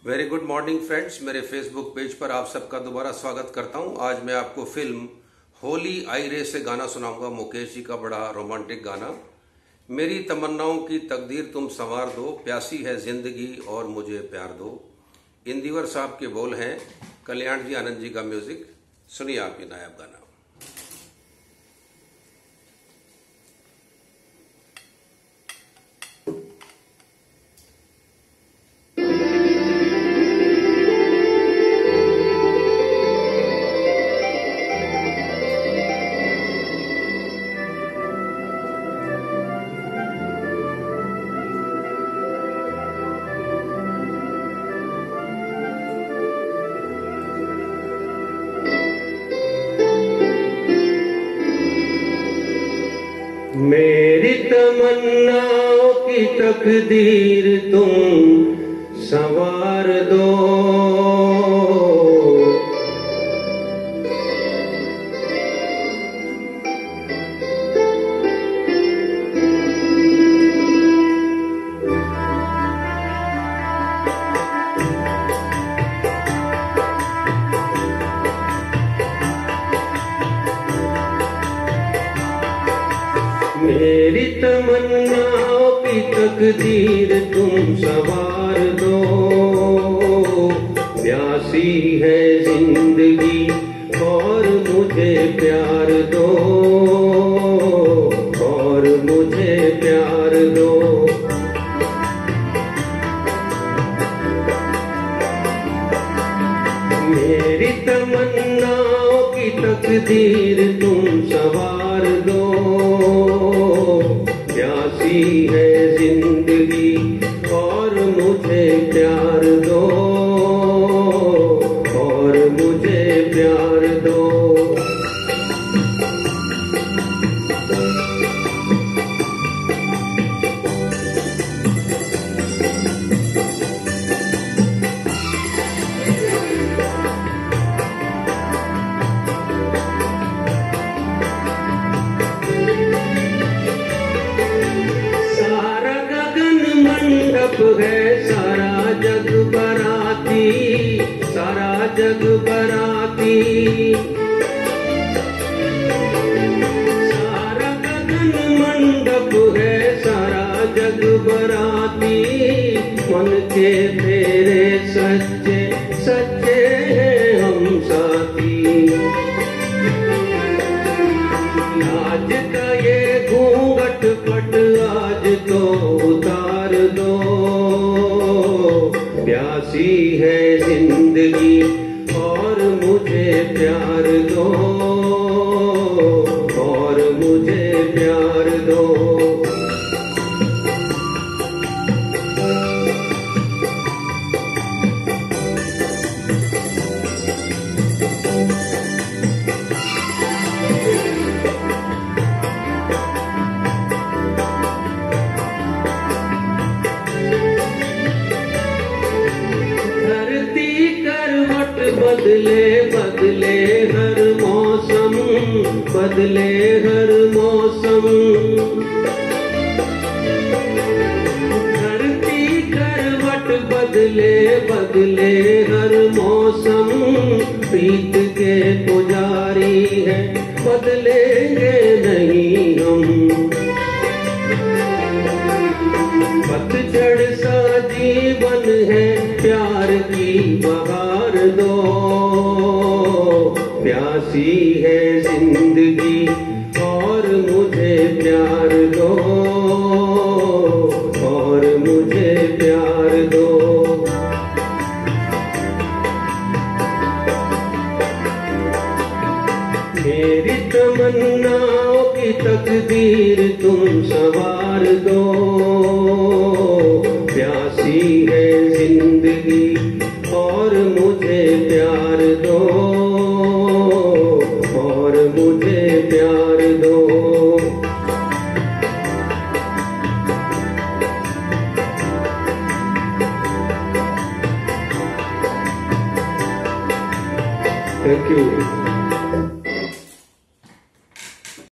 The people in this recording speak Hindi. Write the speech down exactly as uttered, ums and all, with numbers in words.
वेरी गुड मॉर्निंग फ्रेंड्स, मेरे फेसबुक पेज पर आप सबका दोबारा स्वागत करता हूं। आज मैं आपको फिल्म होली आई रे से गाना सुनाऊंगा। मुकेश जी का बड़ा रोमांटिक गाना। मेरी तमन्नाओं की तकदीर तुम संवार दो, प्यासी है जिंदगी और मुझे प्यार दो। इंदिवर साहब के बोल हैं, कल्याण जी आनंद जी का म्यूजिक। सुनिए आप ये नायाब गाना। मेरी तमन्नाओं की तकदीर तुम संवार दो, मेरी तमन्नाओं की तकदीर तुम संवार दो। प्यासी है जिंदगी और मुझे प्यार दो, और मुझे प्यार दो। मेरी तमन्नाओं की तकदीर तुम संवार दो। प्यासी है जिंदगी और मुझे प्यार दो, और मुझे प्यार दो। है सारा जग बराती, सारा जग बराती। सारा गगन मंडप है सारा जग बराती। मन के तेरे सच्चे सच्चे हैं हम साथी। आज का ये घूंघट पट आज तो उतार दो। प्यासी है जिंदगी और मुझे प्यार दो, और मुझे प्यार दो। बदले बदले हर मौसम, बदले हर मौसम। धरती करवट बदले बदले हर मौसम। प्रीत के पुजारी है बदलेंगे नहीं हम। पतझड़ सा जीवन है प्यार की बहार दो। प्यासी है जिंदगी और मुझे प्यार दो, और मुझे प्यार दो। मेरी तमन्नाओं की तकदीर तुम संवार दो। प्यासी है जिंदगी और मुझे प्यार दो, और मुझे प्यार दो। Thank you.